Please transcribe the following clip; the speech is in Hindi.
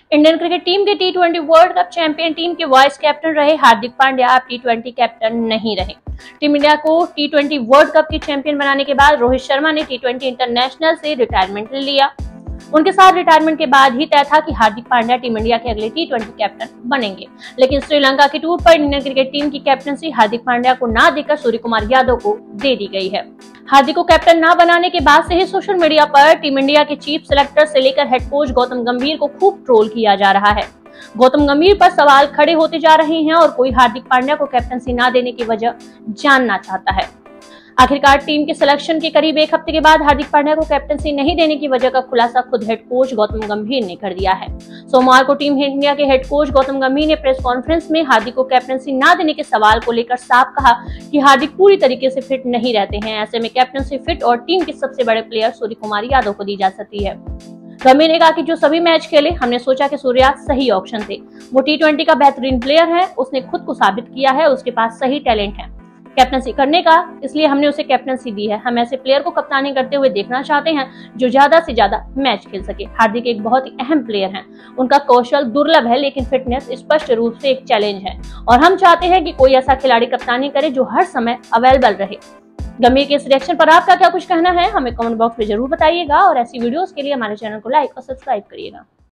इंडियन क्रिकेट टीम के टी20 वर्ल्ड कप चैंपियन टीम के वाइस कैप्टन रहे हार्दिक पांड्या अब टी20 कैप्टन नहीं रहे। टीम इंडिया को टी20 वर्ल्ड कप की चैंपियन बनाने के बाद रोहित शर्मा ने टी20 इंटरनेशनल से रिटायरमेंट ले लिया। उनके साथ रिटायरमेंट के बाद ही तय था कि हार्दिक पांड्या टीम इंडिया के अगले टी20 कैप्टन बनेंगे, लेकिन श्रीलंका की टूर पर इंडियन क्रिकेट टीम की कैप्टनसी हार्दिक पांड्या को न देकर सूर्यकुमार यादव को दे दी गई है। हार्दिक को कैप्टन न बनाने के बाद से ही सोशल मीडिया पर टीम इंडिया के चीफ सिलेक्टर से लेकर हेड कोच गौतम गंभीर को खूब ट्रोल किया जा रहा है। गौतम गंभीर पर सवाल खड़े होते जा रहे हैं और कोई हार्दिक पांड्या को कैप्टनसी न देने की वजह जानना चाहता है। आखिरकार टीम के सिलेक्शन के करीब एक हफ्ते के बाद हार्दिक पांड्या को कैप्टनसी नहीं देने की वजह का खुलासा खुद हेड कोच गौतम गंभीर ने कर दिया है। सोमवार को टीम इंडिया के हेड कोच गौतम गंभीर ने प्रेस कॉन्फ्रेंस में हार्दिक को कैप्टनसी न देने के सवाल को लेकर साफ कहा कि हार्दिक पूरी तरीके से फिट नहीं रहते हैं। ऐसे में कैप्टनसी फिट और टीम के सबसे बड़े प्लेयर सूर्यकुमार यादव को दी जा सकती है। गंभीर ने कहा कि जो सभी मैच खेले, हमने सोचा कि सूर्या सही ऑप्शन थे। वो टी20 का बेहतरीन प्लेयर है, उसने खुद को साबित किया है, उसके पास सही टैलेंट है कैप्टनसी करने का, इसलिए हमने उसे कैप्टनसी दी है। हम ऐसे प्लेयर को कप्तानी करते हुए देखना चाहते हैं जो ज्यादा से ज्यादा मैच खेल सके। हार्दिक एक बहुत ही अहम प्लेयर हैं, उनका कौशल दुर्लभ है, लेकिन फिटनेस स्पष्ट रूप से एक चैलेंज है और हम चाहते हैं कि कोई ऐसा खिलाड़ी कप्तानी करे जो हर समय अवेलेबल रहे। गंभीर के इस रिएक्शन पर आपका क्या कुछ कहना है, हमें कमेंट बॉक्स में जरूर बताइएगा और ऐसी वीडियोस के लिए हमारे चैनल को लाइक और सब्सक्राइब करिएगा।